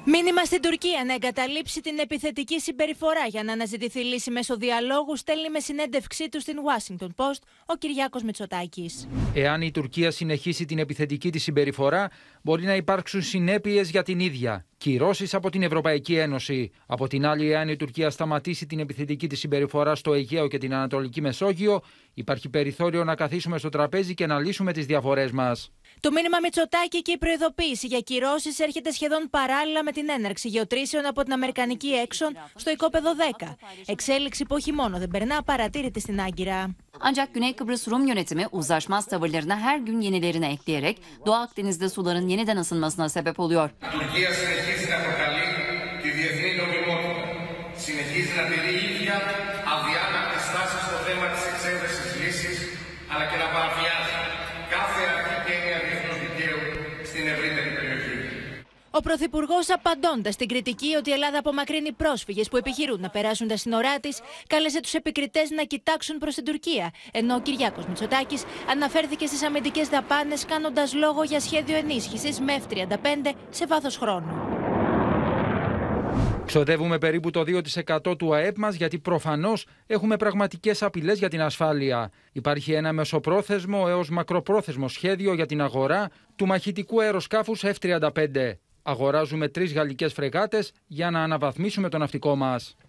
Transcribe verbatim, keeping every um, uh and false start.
Μήνυμα στην Τουρκία να εγκαταλείψει την επιθετική συμπεριφορά για να αναζητηθεί λύση μέσω διαλόγου, στέλνει με συνέντευξή του στην Washington Post ο Κυριάκος Μητσοτάκης. Εάν η Τουρκία συνεχίσει την επιθετική της συμπεριφορά, μπορεί να υπάρξουν συνέπειες για την ίδια. Κυρώσεις από την Ευρωπαϊκή Ένωση. Από την άλλη, εάν η Τουρκία σταματήσει την επιθετική της συμπεριφορά στο Αιγαίο και την Ανατολική Μεσόγειο, υπάρχει περιθώριο να καθίσουμε στο τραπέζι και να λύσουμε τις διαφορές μας. Το μήνυμα Μητσοτάκη και η προειδοποίηση για κυρώσεις έρχεται σχεδόν παράλληλα με την έναρξη γεωτρήσεων από την Αμερικανική Exxon στο οικόπεδο δέκα. Εξέλιξη που όχι μόνο δεν περνά απαρατήρητη στην Άγκυρα. Ancak Güney Kıbrıs Rum yönetimi uzlaşmaz tavırlarına her gün yenilerini ekleyerek Doğu Akdeniz'de suların yeniden ısınmasına sebep oluyor. Τουρκία συνεχίζει να προκαλεί τη διεθνή νομιμότητα. Συνεχίζει να τηρεί ίδια αδιάνακτη στάση στο θέμα της εξέβρεσης λύσης, αλλά και να παραβιάζει κάθε αρχή και έννοια διεθνούς δικαίου στην ευρύτερη περιοχή. Ο Πρωθυπουργός, απαντώντας στην κριτική ότι η Ελλάδα απομακρύνει πρόσφυγες που επιχειρούν να περάσουν τα σύνορά της, κάλεσε τους επικριτές να κοιτάξουν προς την Τουρκία, ενώ ο Κυριάκος Μητσοτάκης αναφέρθηκε στις αμυντικές δαπάνες, κάνοντας λόγο για σχέδιο ενίσχυσης με εφ τριάντα πέντε σε βάθος χρόνου. Ξοδεύουμε περίπου το δύο τοις εκατό του ΑΕΠ μας γιατί προφανώς έχουμε πραγματικές απειλές για την ασφάλεια. Υπάρχει ένα μεσοπρόθεσμο έως μακροπρόθεσμο σχέδιο για την αγορά του μαχητικού αεροσκάφους εφ τριάντα πέντε. Αγοράζουμε τρεις γαλλικές φρεγάτες για να αναβαθμίσουμε το ναυτικό μας.